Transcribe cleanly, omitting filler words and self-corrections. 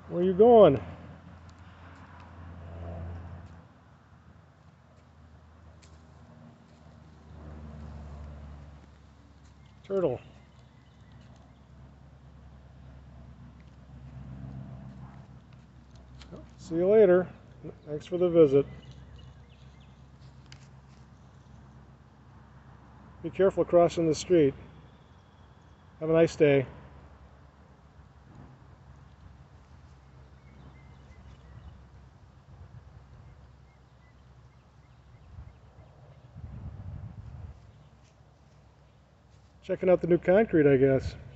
Where are you going? Turtle. See you later. Thanks for the visit. Be careful crossing the street. Have a nice day. Checking out the new concrete, I guess.